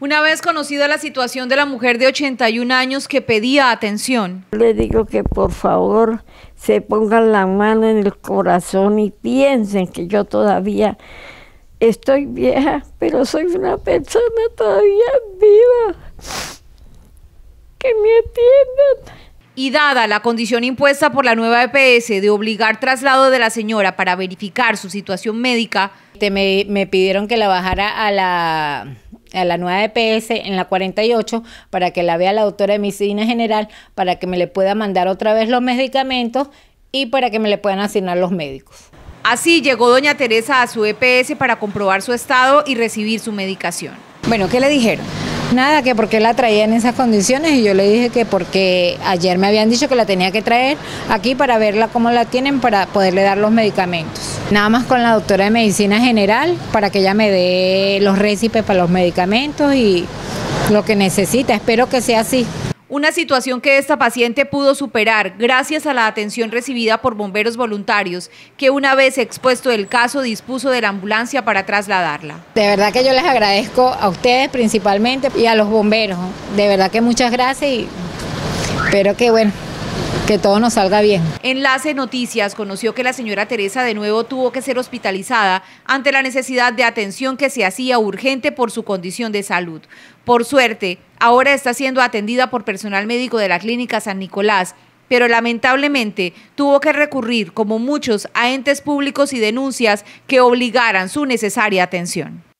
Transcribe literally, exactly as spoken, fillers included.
Una vez conocida la situación de la mujer de ochenta y un años que pedía atención. Le digo que por favor se pongan la mano en el corazón y piensen que yo todavía estoy vieja, pero soy una persona todavía viva. Que me atiendan. Y dada la condición impuesta por la nueva E P S de obligar traslado de la señora para verificar su situación médica, me, me pidieron que la bajara a la, a la nueva E P S en la cuarenta y ocho para que la vea la doctora de medicina general, para que me le pueda mandar otra vez los medicamentos y para que me le puedan asignar los médicos. Así llegó doña Teresa a su E P S para comprobar su estado y recibir su medicación. Bueno, ¿qué le dijeron? Nada, que porque la traía en esas condiciones, y yo le dije que porque ayer me habían dicho que la tenía que traer aquí para verla cómo la tienen, para poderle dar los medicamentos. Nada más con la doctora de medicina general para que ella me dé los récipes para los medicamentos y lo que necesita. Espero que sea así. Una situación que esta paciente pudo superar gracias a la atención recibida por bomberos voluntarios, que una vez expuesto el caso dispuso de la ambulancia para trasladarla. De verdad que yo les agradezco a ustedes principalmente y a los bomberos. De verdad que muchas gracias y espero que bueno, que todo nos salga bien. Enlace Noticias conoció que la señora Teresa de nuevo tuvo que ser hospitalizada ante la necesidad de atención que se hacía urgente por su condición de salud. Por suerte, ahora está siendo atendida por personal médico de la Clínica San Nicolás, pero lamentablemente tuvo que recurrir, como muchos, a entes públicos y denuncias que obligaran su necesaria atención.